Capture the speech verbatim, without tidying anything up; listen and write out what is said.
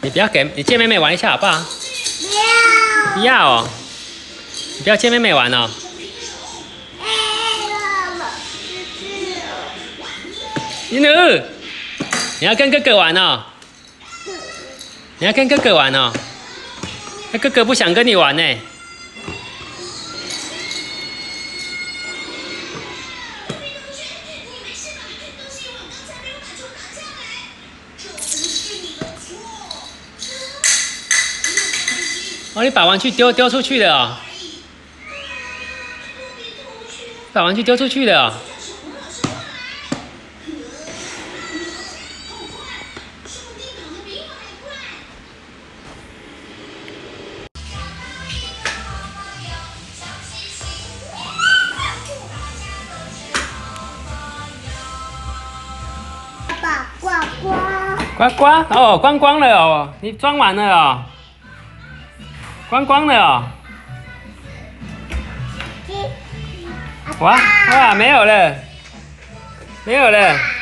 你不要给你借妹妹玩一下好不好？ 不要。 不要哦，你不要借妹妹玩哦。一奴，你要跟哥哥玩哦。你要跟哥哥玩哦。那哥哥不想跟你玩呢。哦，你把玩具丢丢出去了哦！把玩具丢出去了哦！ 爸爸，呱呱。 呱呱哦，关光了哦，你装完了哦。关光了哦！哇哇，没有了，没有了。